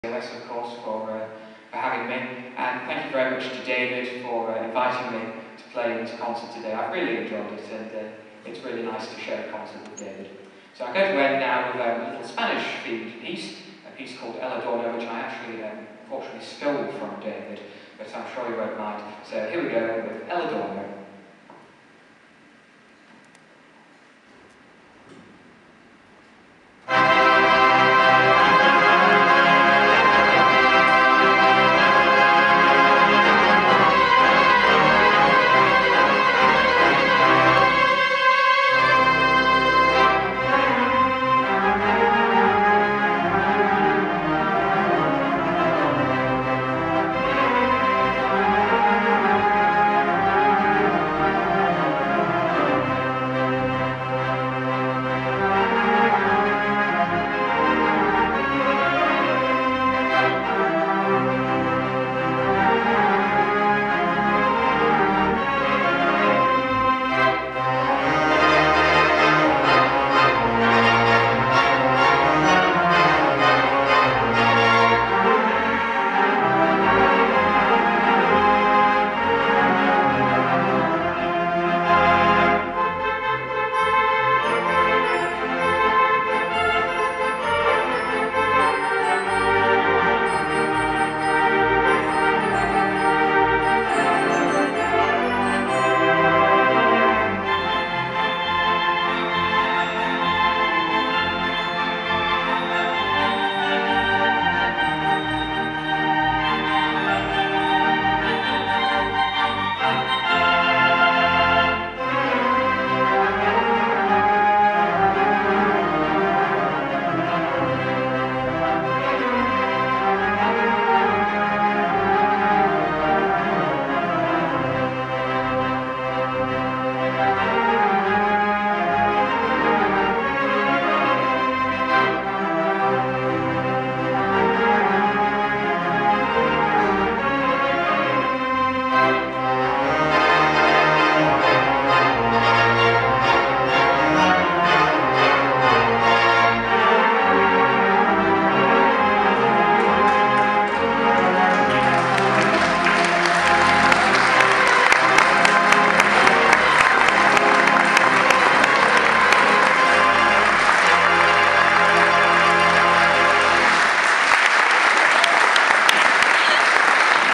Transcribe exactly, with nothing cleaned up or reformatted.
Of course, for, uh, for having me, and thank you very much to David for uh, inviting me to play in this concert today. I've really enjoyed it, and uh, it's really nice to share a concert with David. So I'm going to end now with um, a little Spanish-themed piece, a piece called El Adorno, which I actually, um, unfortunately, stole from David, but I'm sure he won't mind. So here we go with El Adorno.